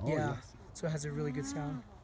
Oh Yeah, yes. so it has a really good sound.